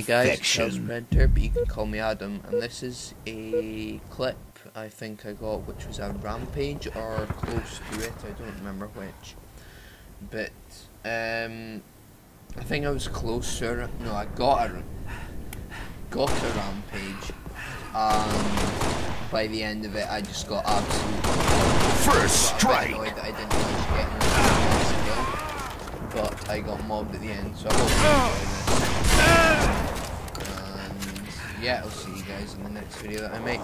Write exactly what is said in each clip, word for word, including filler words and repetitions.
guys, it's Sprinter, but you can call me Adam, and this is a clip I think I got, which was a Rampage, or close to it, I don't remember which, but um, I think I was closer, no, I got a, got a Rampage, and by the end of it I just got absolutely first strike. annoyed that I didn't manage to get in the kill, but I got mobbed at the end, so I hope you enjoy this. And yeah, I'll see you guys in the next video that I make.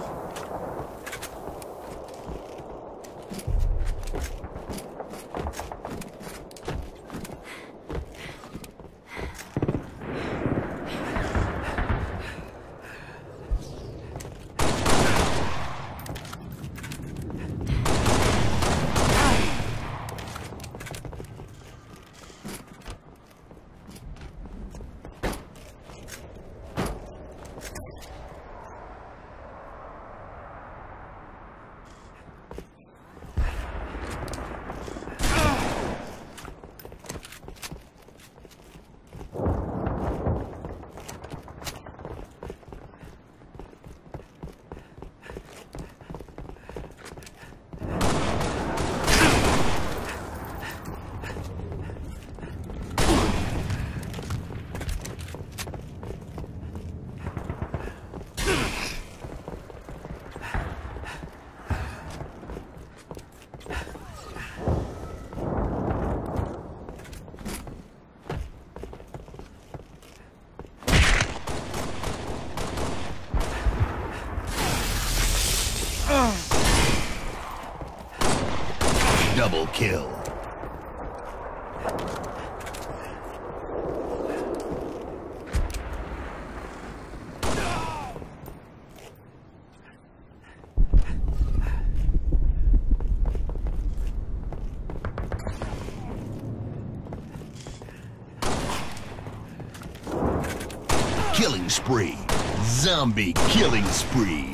Double kill. Killing spree. Zombie killing spree.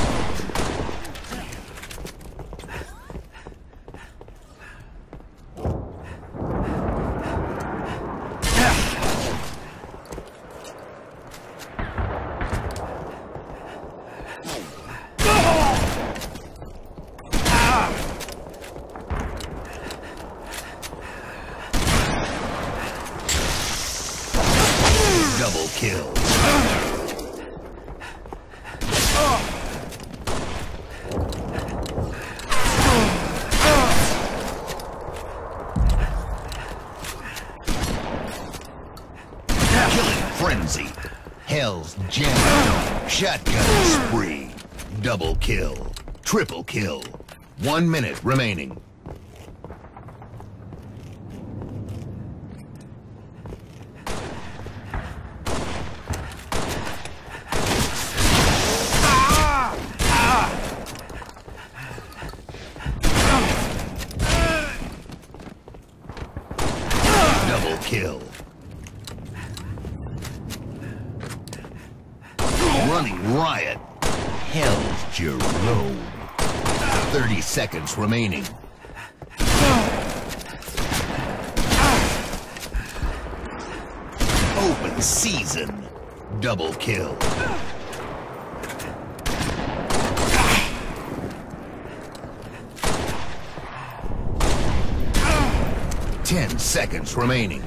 Double kill. Killing frenzy. Hell's Jam. Shotgun spree. Double kill. Triple kill. One minute remaining. Double kill. Running riot. Hell's Jerome. Thirty seconds remaining. Open season. Double kill. Ten seconds remaining.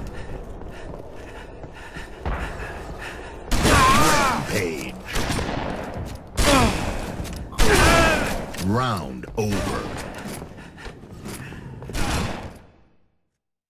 Rampage. Round over.